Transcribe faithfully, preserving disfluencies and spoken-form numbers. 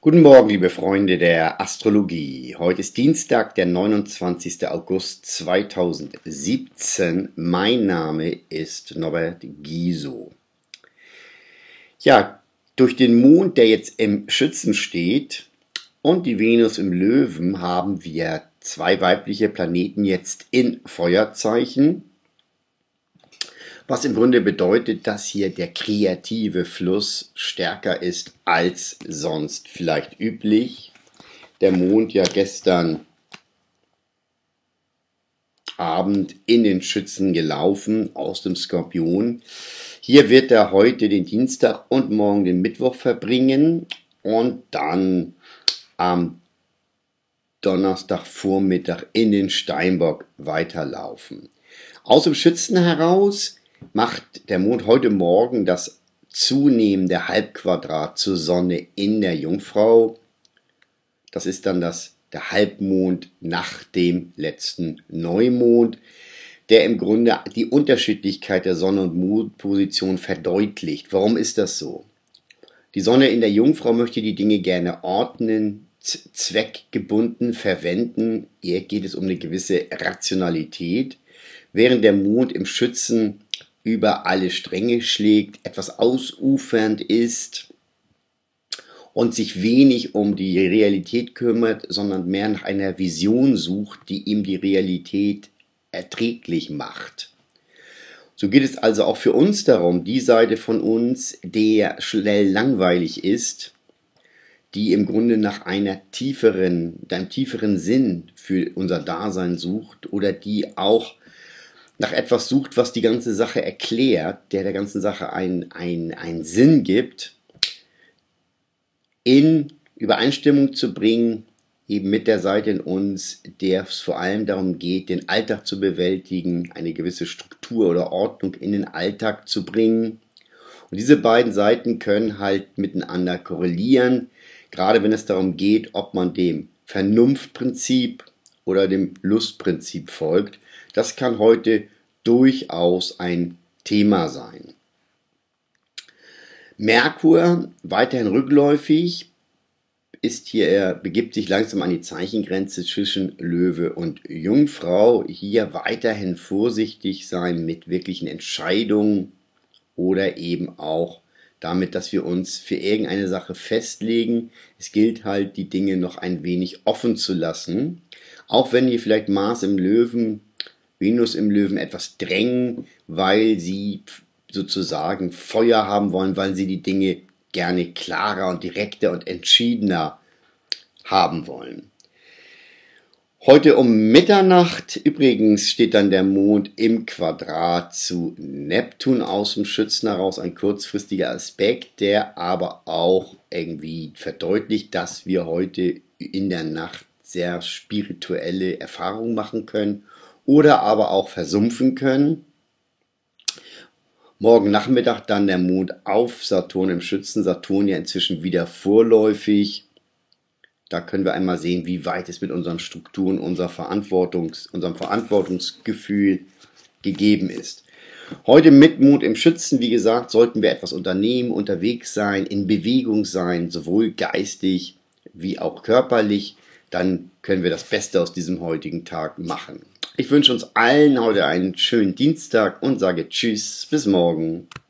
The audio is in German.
Guten Morgen, liebe Freunde der Astrologie. Heute ist Dienstag, der neunundzwanzigster August zweitausendsiebzehn. Mein Name ist Norbert Giso. Ja, durch den Mond, der jetzt im Schützen steht, und die Venus im Löwen haben wir zwei weibliche Planeten jetzt in Feuerzeichen. Was im Grunde bedeutet, dass hier der kreative Fluss stärker ist als sonst vielleicht üblich. Der Mond ja gestern Abend in den Schützen gelaufen aus dem Skorpion. Hier wird er heute den Dienstag und morgen den Mittwoch verbringen und dann am Donnerstagvormittag in den Steinbock weiterlaufen. Aus dem Schützen heraus macht der Mond heute Morgen das zunehmende Halbquadrat zur Sonne in der Jungfrau. Das ist dann das, der Halbmond nach dem letzten Neumond, der im Grunde die Unterschiedlichkeit der Sonne- und Mondposition verdeutlicht. Warum ist das so? Die Sonne in der Jungfrau möchte die Dinge gerne ordnen, zweckgebunden verwenden. Ihr geht es um eine gewisse Rationalität, während der Mond im Schützen über alle Stränge schlägt, etwas ausufernd ist und sich wenig um die Realität kümmert, sondern mehr nach einer Vision sucht, die ihm die Realität erträglich macht. So geht es also auch für uns darum, die Seite von uns, der schnell langweilig ist, die im Grunde nach einer tieferen, einem tieferen Sinn für unser Dasein sucht oder die auch nach etwas sucht, was die ganze Sache erklärt, der der ganzen Sache einen, einen, einen Sinn gibt, in Übereinstimmung zu bringen, eben mit der Seite in uns, der es vor allem darum geht, den Alltag zu bewältigen, eine gewisse Struktur oder Ordnung in den Alltag zu bringen. Und diese beiden Seiten können halt miteinander korrelieren, gerade wenn es darum geht, ob man dem Vernunftprinzip oder dem Lustprinzip folgt. Das kann heute durchaus ein Thema sein. Merkur, weiterhin rückläufig, ist hier, er begibt sich langsam an die Zeichengrenze zwischen Löwe und Jungfrau. Hier weiterhin vorsichtig sein mit wirklichen Entscheidungen oder eben auch damit, dass wir uns für irgendeine Sache festlegen. Es gilt halt, die Dinge noch ein wenig offen zu lassen. Auch wenn hier vielleicht Mars im Löwen, Venus im Löwen etwas drängen, weil sie sozusagen Feuer haben wollen, weil sie die Dinge gerne klarer und direkter und entschiedener haben wollen. Heute um Mitternacht übrigens steht dann der Mond im Quadrat zu Neptun aus dem Schützen heraus, ein kurzfristiger Aspekt, der aber auch irgendwie verdeutlicht, dass wir heute in der Nacht sehr spirituelle Erfahrungen machen können oder aber auch versumpfen können. Morgen Nachmittag dann der Mond auf Saturn im Schützen, Saturn ja inzwischen wieder vorläufig. Da können wir einmal sehen, wie weit es mit unseren Strukturen, unser Verantwortungs-, unserem Verantwortungsgefühl gegeben ist. Heute mit Mond im Schützen, wie gesagt, sollten wir etwas unternehmen, unterwegs sein, in Bewegung sein, sowohl geistig wie auch körperlich. Dann können wir das Beste aus diesem heutigen Tag machen. Ich wünsche uns allen heute einen schönen Dienstag und sage Tschüss, bis morgen.